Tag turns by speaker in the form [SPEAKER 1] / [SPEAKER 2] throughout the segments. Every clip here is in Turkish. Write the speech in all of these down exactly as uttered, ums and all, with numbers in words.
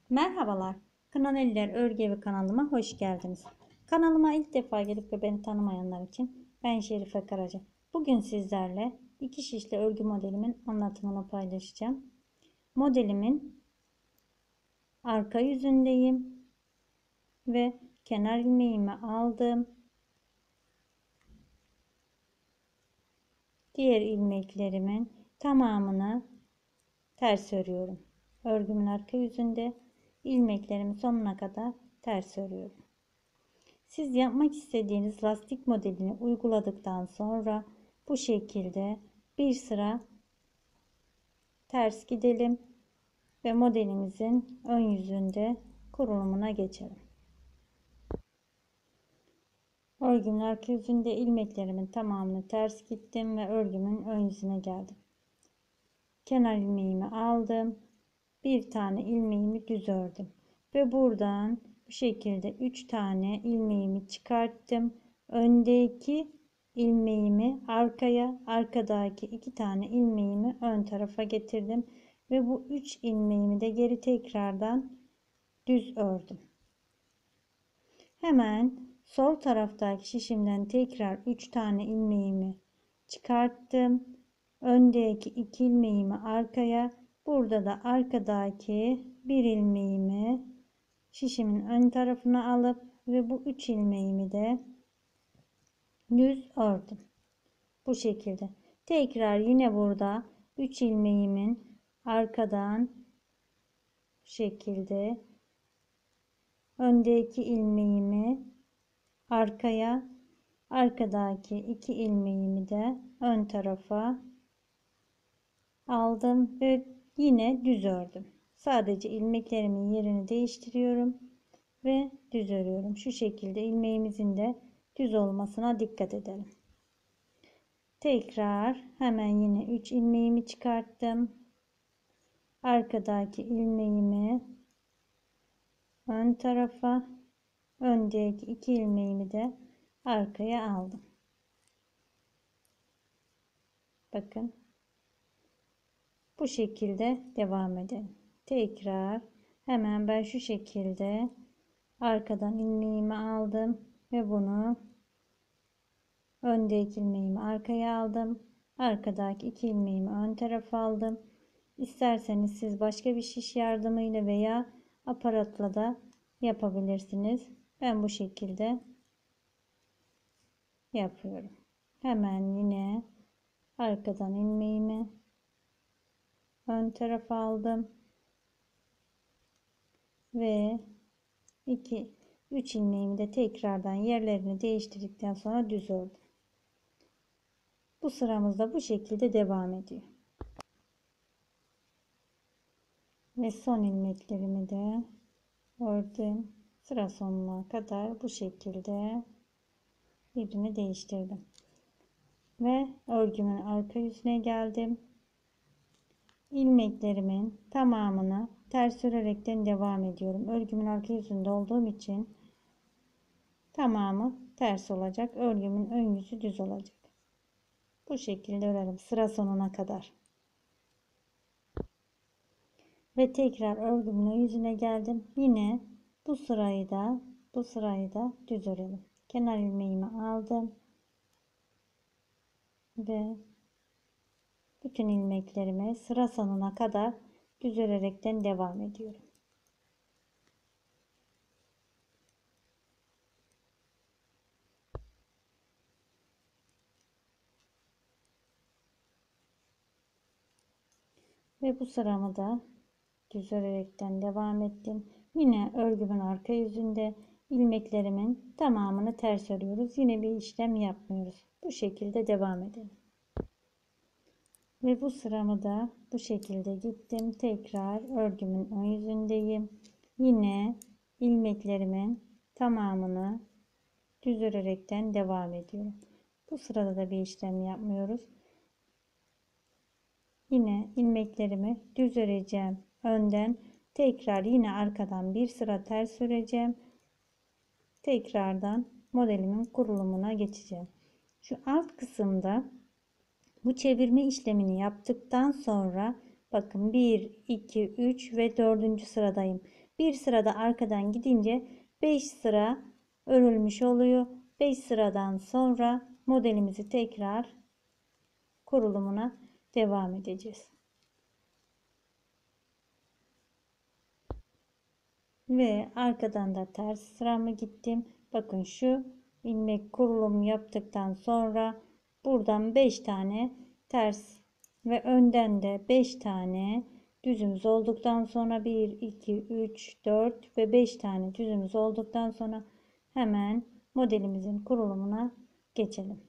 [SPEAKER 1] Merhabalar, Kınan Eller Örgü Evi kanalıma hoş geldiniz. Kanalıma ilk defa gelip ve beni tanımayanlar için ben Şerife Karaca. Bugün sizlerle iki şişli örgü modelimin anlatımını paylaşacağım. Modelimin arka yüzündeyim ve kenar ilmeğimi aldım. Diğer ilmeklerimin tamamını ters örüyorum. Örgümün arka yüzünde ilmeklerimi sonuna kadar ters örüyorum. Siz yapmak istediğiniz lastik modelini uyguladıktan sonra bu şekilde bir sıra ters gidelim ve modelimizin ön yüzünde kurulumuna geçelim. Örgümün arka yüzünde ilmeklerimin tamamını ters gittim ve örgümün ön yüzüne geldim. Kenar ilmeğimi aldım. Bir tane ilmeğimi düz ördüm ve buradan bu şekilde üç tane ilmeğimi çıkarttım. Öndeki ilmeğimi arkaya, arkadaki iki tane ilmeğimi ön tarafa getirdim ve bu üç ilmeğimi de geri tekrardan düz ördüm. Hemen sol taraftaki şişimden tekrar üç tane ilmeğimi çıkarttım. Öndeki iki ilmeğimi arkaya, burada da arkadaki bir ilmeğimi şişimin ön tarafına alıp ve bu üç ilmeğimi de düz ördüm. Bu şekilde. Tekrar yine burada üç ilmeğimin arkadan bu şekilde öndeki ilmeğimi arkaya, arkadaki iki ilmeğimi de ön tarafa aldım ve yine düz ördüm. Sadece ilmeklerimin yerini değiştiriyorum ve düz örüyorum. Şu şekilde ilmeğimizin de düz olmasına dikkat edelim. Tekrar hemen yine üç ilmeğimi çıkarttım. Arkadaki ilmeğimi ön tarafa, öndeki iki ilmeğimi de arkaya aldım. Bakın. Bu şekilde devam edelim. Tekrar hemen ben şu şekilde arkadan ilmeğimi aldım ve bunu öndeki ilmeğimi arkaya aldım. Arkadaki iki ilmeğimi ön tarafa aldım. İsterseniz siz başka bir şiş yardımıyla veya aparatla da yapabilirsiniz. Ben bu şekilde yapıyorum. Hemen yine arkadan ilmeğimi ön tarafa aldım ve iki üç ilmeğimi de tekrardan yerlerini değiştirdikten sonra düz ördüm. Bu sıramızda bu şekilde devam ediyor. Ve son ilmeklerimi de ördüm. Sıra sonuna kadar bu şekilde yerini değiştirdim. Ve örgümün arka yüzüne geldim. İlmeklerimin tamamını ters örerekten devam ediyorum. Örgümün arka yüzünde olduğum için tamamı ters olacak. Örgümün ön yüzü düz olacak. Bu şekilde örelim sıra sonuna kadar. Ve tekrar örgümün yüzüne geldim. Yine bu sırayı da bu sırayı da düz örelim. Kenar ilmeğimi aldım ve bütün ilmeklerimi sıra sonuna kadar düz örerekten devam ediyorum. Ve bu sıramı da düz örerekten devam ettim. Yine örgümün arka yüzünde ilmeklerimin tamamını ters örüyoruz. Yine bir işlem yapmıyoruz. Bu şekilde devam edelim. Ve bu sıramı da bu şekilde gittim. Tekrar örgümün ön yüzündeyim. Yine ilmeklerimin tamamını düz örerekten devam ediyorum. Bu sırada da bir işlem yapmıyoruz. Yine ilmeklerimi düz öreceğim. Önden tekrar yine arkadan bir sıra ters öreceğim. Tekrardan modelimin kurulumuna geçeceğim. Şu alt kısımda bu çevirme işlemini yaptıktan sonra bakın bir, iki, üç ve dördüncü sıradayım. Bir sırada arkadan gidince beş sıra örülmüş oluyor. beş sıradan sonra modelimizi tekrar kurulumuna devam edeceğiz. Ve arkadan da ters sıramı gittim. Bakın şu ilmek kurulumu yaptıktan sonra buradan beş tane ters ve önden de beş tane düzümüz olduktan sonra bir, iki, üç, dört ve beş tane düzümüz olduktan sonra hemen modelimizin kurulumuna geçelim.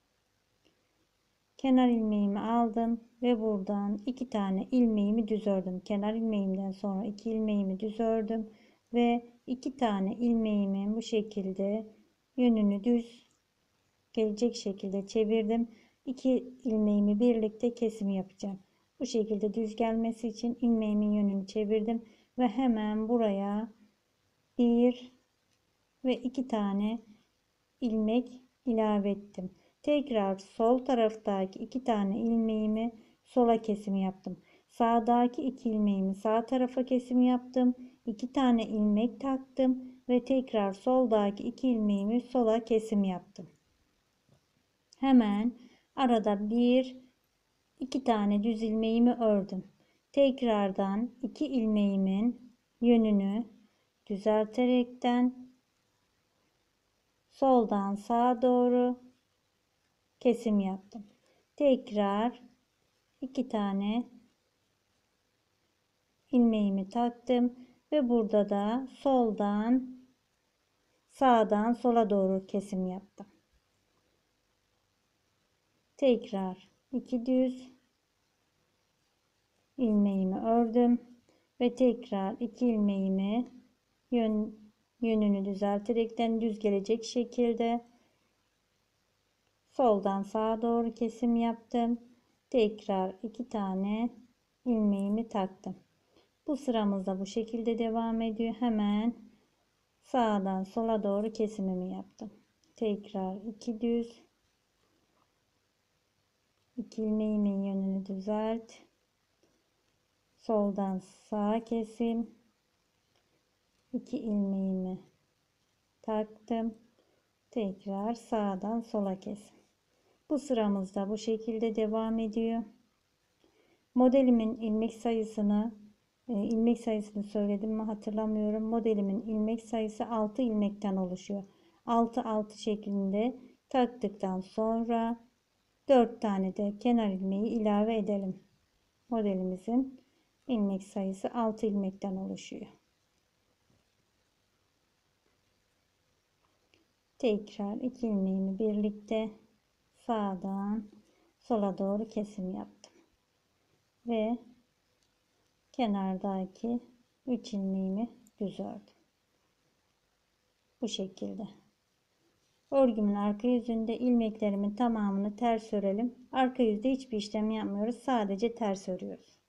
[SPEAKER 1] Kenar ilmeğimi aldım ve buradan iki tane ilmeğimi düz ördüm. Kenar ilmeğimden sonra iki ilmeğimi düz ördüm ve iki tane ilmeğimi bu şekilde yönünü düz gelecek şekilde çevirdim. İki ilmeğimi birlikte kesim yapacağım. Bu şekilde düz gelmesi için ilmeğimin yönünü çevirdim ve hemen buraya bir ve iki tane ilmek ilave ettim. Tekrar sol taraftaki iki tane ilmeğimi sola kesim yaptım. Sağdaki iki ilmeğimi sağ tarafa kesim yaptım. iki tane ilmek taktım ve tekrar soldaki iki ilmeğimi sola kesim yaptım. Hemen arada bir iki tane düz ilmeğimi ördüm. Tekrardan iki ilmeğimin yönünü düzelterekten soldan sağa doğru kesim yaptım. Tekrar iki tane ilmeğimi taktım ve burada da soldan sağdan sola doğru kesim yaptım. Tekrar iki düz ilmeğimi ördüm ve tekrar iki ilmeğimi yön, yönünü düzelterekten düz gelecek şekilde soldan sağa doğru kesim yaptım. Tekrar iki tane ilmeğimi taktım. Bu sıramızda bu şekilde devam ediyor. Hemen sağdan sola doğru kesimimi yaptım. Tekrar iki düz, iki ilmeğimin yönünü düzelt. Soldan sağa kesim, iki ilmeğimi taktım. Tekrar sağdan sola kesim. Bu sıramızda bu şekilde devam ediyor. Modelimin ilmek sayısını e, ilmek sayısını söyledim mi hatırlamıyorum. Modelimin ilmek sayısı altı ilmekten oluşuyor. altı altı şeklinde taktıktan sonra dört tane de kenar ilmeği ilave edelim. Modelimizin ilmek sayısı altı ilmekten oluşuyor. Tekrar iki ilmeğimi birlikte sağdan sola doğru kesim yaptım. Ve kenardaki üç ilmeğimi düz ördüm. Bu şekilde. Örgümün arka yüzünde ilmeklerimin tamamını ters örelim. Arka yüzde hiçbir işlem yapmıyoruz. Sadece ters örüyoruz.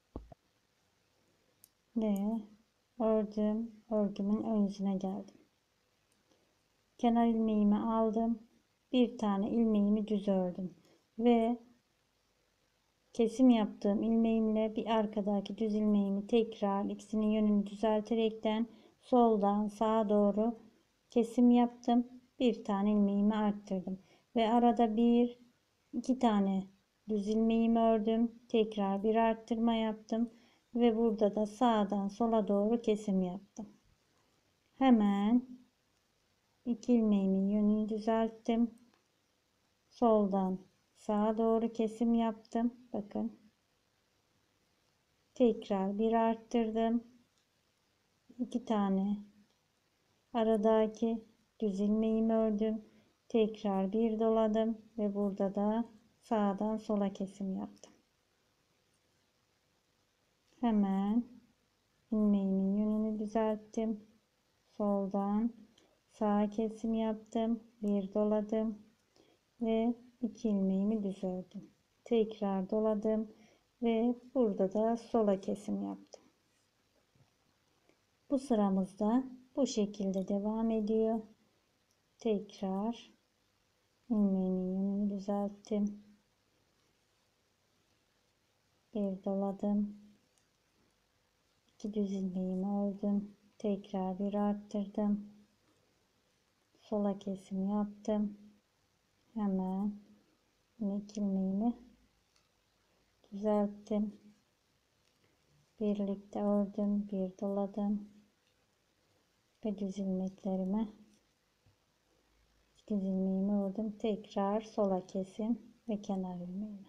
[SPEAKER 1] Ve ördüm. Örgümün ön yüzüne geldim. Kenar ilmeğimi aldım. Bir tane ilmeğimi düz ördüm. Ve kesim yaptığım ilmeğimle bir arkadaki düz ilmeğimi tekrar ikisinin yönünü düzelterekten soldan sağa doğru kesim yaptım. Bir tane ilmeğimi arttırdım ve arada bir iki tane düz ilmeğimi ördüm. Tekrar bir arttırma yaptım ve burada da sağdan sola doğru kesim yaptım. Hemen iki ilmeğimin yönünü düzelttim. Soldan sağa doğru kesim yaptım. Bakın. Tekrar bir arttırdım. iki tane aradaki düz ilmeğimi ördüm. Tekrar bir doladım ve burada da sağdan sola kesim yaptım. Hemen ilmeğimin yönünü düzelttim. Soldan sağa kesim yaptım. Bir doladım ve iki ilmeğimi düz ördüm. Tekrar doladım ve burada da sola kesim yaptım. Bu sıramızda bu şekilde devam ediyor. Tekrar ilmeğimin yönünü düzelttim. Bir doladım. İki düz ilmeğimi ördüm. Tekrar bir arttırdım. Sola kesim yaptım. Hemen ilmek ilmeğimi düzelttim. Birlikte ördüm, bir doladım ve düz ilmeklerimi düz ilmeğimi ördüm. Tekrar sola kesim ve kenar ilmeğimi.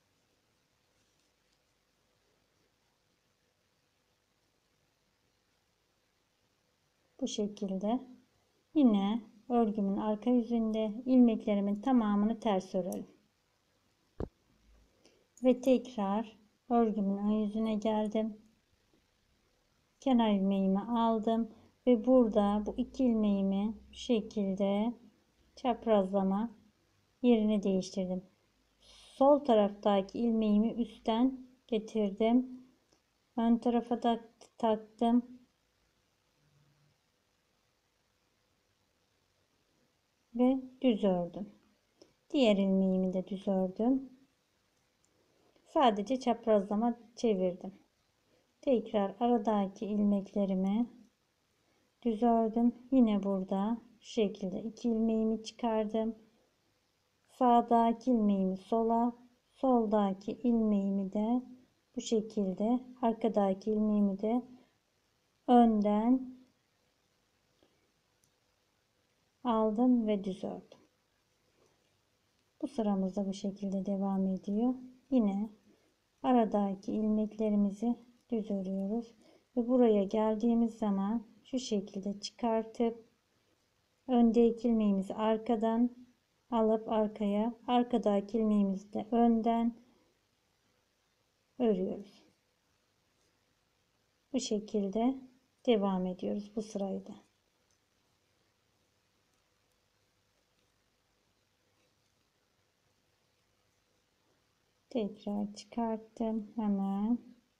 [SPEAKER 1] Bu şekilde yine örgümün arka yüzünde ilmeklerimin tamamını ters örelim. Ve tekrar örgümün ön yüzüne geldim. Kenar ilmeğimi aldım ve burada bu iki ilmeğimi bu şekilde çaprazlama yerini değiştirdim. Sol taraftaki ilmeğimi üstten getirdim. Ön tarafa da taktım. Ve düz ördüm. Diğer ilmeğimi de düz ördüm. Sadece çaprazlama çevirdim. Tekrar aradaki ilmeklerimi düz ördüm. Yine burada şu şekilde iki ilmeğimi çıkardım. Sağdaki ilmeğimi sola, soldaki ilmeğimi de bu şekilde, arkadaki ilmeğimi de önden aldım ve düz ördüm. Bu sıramızda bu şekilde devam ediyor. Yine aradaki ilmeklerimizi düz örüyoruz ve buraya geldiğimiz zaman şu şekilde çıkartıp öndeki ilmeğimizi arkadan alıp arkaya, arkadaki ilmeğimizi de önden örüyoruz. Bu şekilde devam ediyoruz bu sırayı da. Tekrar çıkarttım hemen.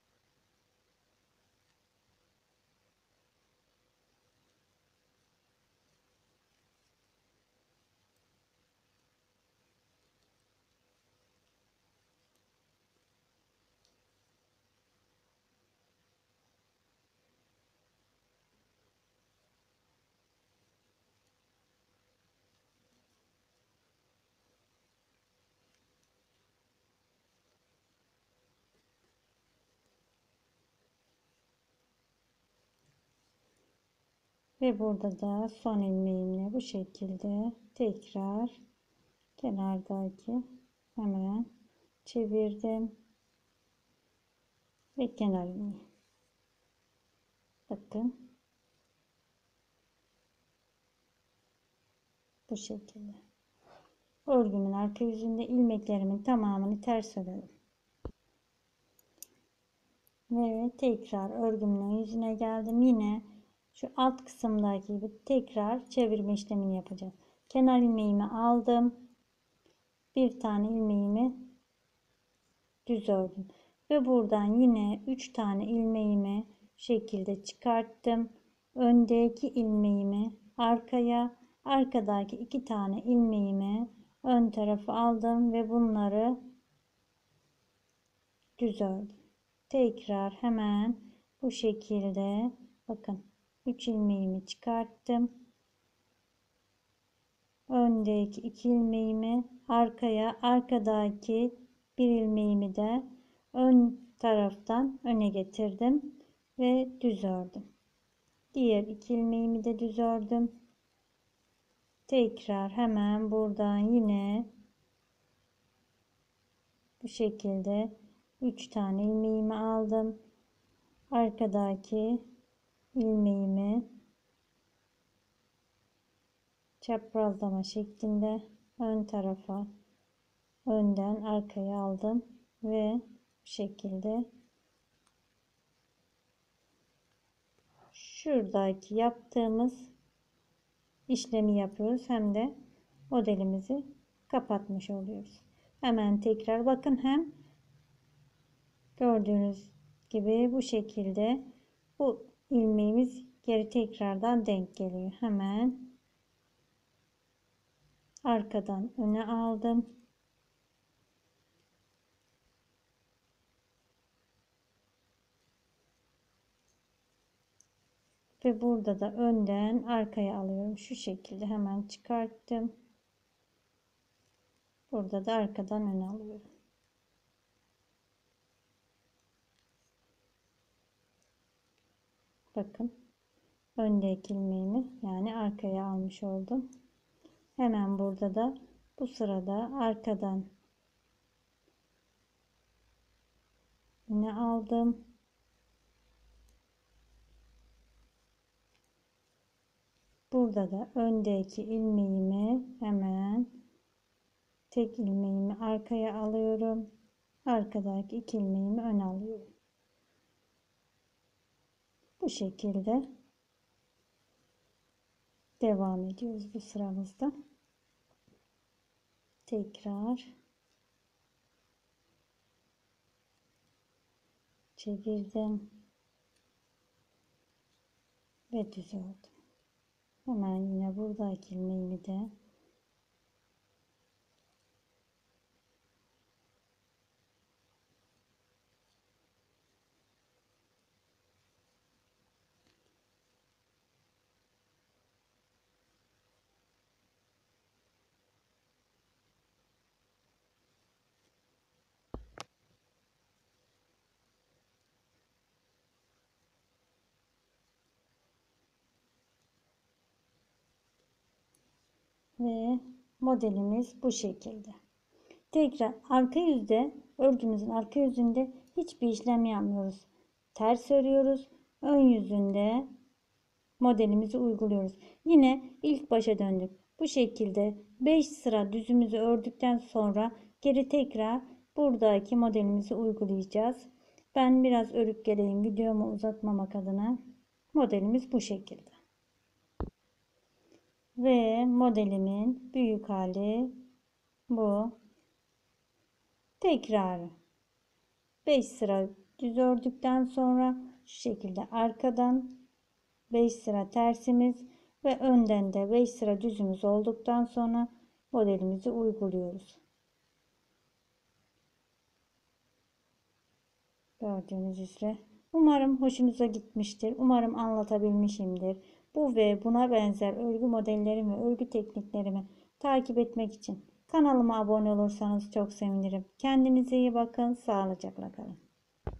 [SPEAKER 1] Ve burada da son ilmeğimle bu şekilde tekrar kenardaki hemen çevirdim ve kenar ilmeği. Bakın bu şekilde. Örgümün arka yüzünde ilmeklerimin tamamını ters örelim. Ve tekrar örgümün yüzüne geldim. Yine şu alt kısımdaki gibi tekrar çevirme işlemini yapacağız. Kenar ilmeğimi aldım. Bir tane ilmeğimi düz ördüm. Ve buradan yine üç tane ilmeğimi şekilde çıkarttım. Öndeki ilmeğimi arkaya, arkadaki iki tane ilmeğimi ön tarafa aldım ve bunları düz ördüm. Tekrar hemen bu şekilde bakın üç ilmeğimi çıkarttım. Öndeki iki ilmeğimi arkaya, arkadaki bir ilmeğimi de ön taraftan öne getirdim ve düz ördüm. Diğer iki ilmeğimi de düz ördüm. Tekrar hemen buradan yine bu şekilde üç tane ilmeğimi aldım. Arkadaki ilmeğimi çaprazlama şeklinde ön tarafa, önden arkaya aldım ve bu şekilde şuradaki yaptığımız işlemi yapıyoruz, hem de modelimizi kapatmış oluyoruz. Hemen tekrar bakın, hem gördüğünüz gibi bu şekilde bu ilmeğimiz geri tekrardan denk geliyor. Hemen arkadan öne aldım. Ve burada da önden arkaya alıyorum. Şu şekilde hemen çıkarttım. Burada da arkadan öne alıyorum. Bakın. Öndeki ilmeğimi yani arkaya almış oldum. Hemen burada da bu sırada arkadan yine aldım. Burada da öndeki ilmeğimi hemen tek ilmeğimi arkaya alıyorum. Arkadaki iki ilmeğimi öne alıyorum. Bu şekilde devam ediyoruz bu sıramızda. Tekrar çevirdim ve düz ördüm. Hemen yine buradaki ilmeğimi de ve modelimiz bu şekilde. Tekrar arka yüzde örgümüzün arka yüzünde hiçbir işlem yapmıyoruz. Ters örüyoruz. Ön yüzünde modelimizi uyguluyoruz. Yine ilk başa döndük. Bu şekilde beş sıra düzümüzü ördükten sonra geri tekrar buradaki modelimizi uygulayacağız. Ben biraz örüp geleyim videomu uzatmamak adına. Modelimiz bu şekilde. Ve modelimin büyük hali bu. Tekrarı beş sıra düz ördükten sonra şu şekilde arkadan beş sıra tersimiz ve önden de beş sıra düzümüz olduktan sonra modelimizi uyguluyoruz. Gördüğünüz üzere. Umarım hoşunuza gitmiştir. Umarım anlatabilmişimdir. Bu ve buna benzer örgü modellerimi ve örgü tekniklerimi takip etmek için kanalıma abone olursanız çok sevinirim. Kendinize iyi bakın. Sağlıcakla kalın.